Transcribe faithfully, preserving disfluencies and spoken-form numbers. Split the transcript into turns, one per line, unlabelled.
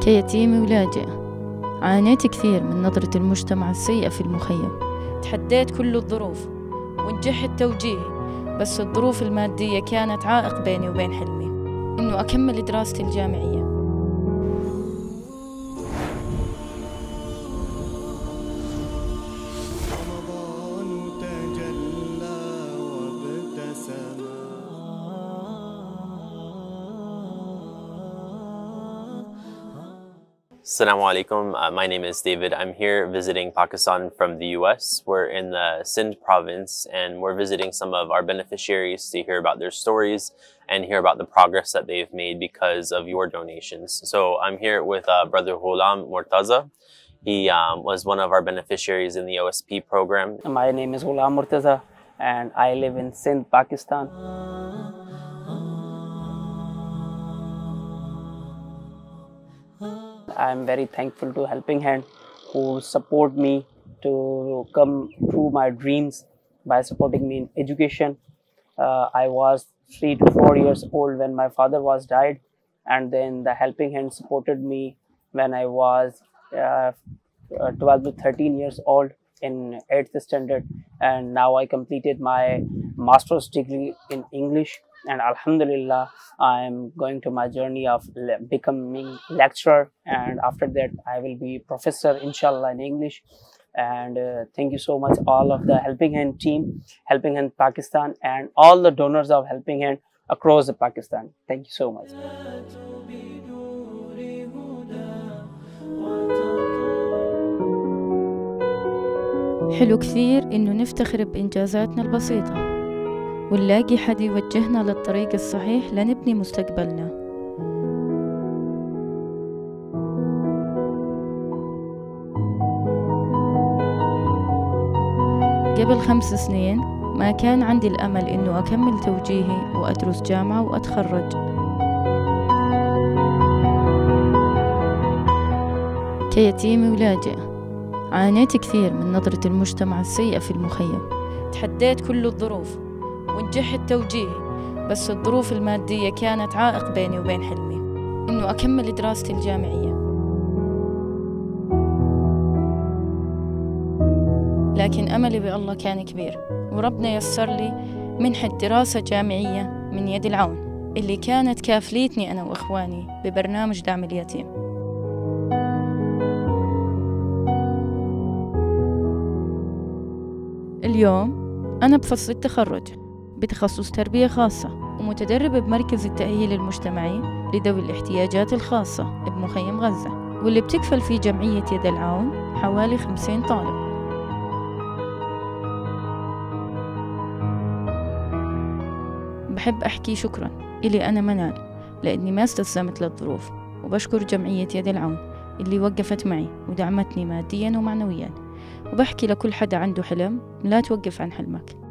كيتيمة ولاجئ عانيت كثير من نظرة المجتمع السيئة في المخيم. تحديت كل الظروف ونجحت توجيهي، بس الظروف المادية كانت عائق بيني وبين حلمي إنه أكمل دراستي الجامعية.
Assalamu alaikum. Uh, my name is David. I'm here visiting Pakistan from the U S. We're in the Sindh province and we're visiting some of our beneficiaries to hear about their stories and hear about the progress that they've made because of your donations. So I'm here with uh, Brother Ghulam Murtaza. He um, was one of our beneficiaries in the O S P program.
My name is Ghulam Murtaza and I live in Sindh, Pakistan. I'm very thankful to Helping Hand who support me to come through my dreams by supporting me in education. Uh, I was three to four years old when my father was died, and then the Helping Hand supported me when I was uh, twelve to thirteen years old in eighth standard, and now I completed my master's degree in English. And Alhamdulillah, I'm going to my journey of le becoming lecturer, and after that I will be professor inshallah in English. And uh, thank you so much all of the Helping Hand team, Helping Hand Pakistan, and all the donors of Helping Hand across the Pakistan. Thank you so much.
حلو كثير إنه نفتخر بإنجازاتنا البسيطة ونلاقي حد يوجهنا للطريق الصحيح لنبني مستقبلنا. قبل خمس سنين ما كان عندي الأمل إنه أكمل توجيهي وأدرس جامعة وأتخرج. كيتيمة ولاجئ عانيت كثير من نظرة المجتمع السيئة في المخيم. تحديت كل الظروف ونجحت توجيهي، بس الظروف المادية كانت عائق بيني وبين حلمي إنه أكمل دراستي الجامعية. لكن أملي بالله كان كبير، وربنا يسر لي منحة دراسة جامعية من يد العون اللي كانت كافليتني أنا وإخواني ببرنامج دعم اليتيم. اليوم أنا بفصل التخرج بتخصص تربية خاصة، ومتدربة بمركز التأهيل المجتمعي لذوي الاحتياجات الخاصة بمخيم غزة، واللي بتكفل فيه جمعية يد العون حوالي خمسين طالب. بحب أحكي شكرا إلي أنا منال لأني ما استسلمت للظروف، وبشكر جمعية يد العون اللي وقفت معي ودعمتني ماديا ومعنويا، وبحكي لكل حدا عنده حلم لا توقف عن حلمك.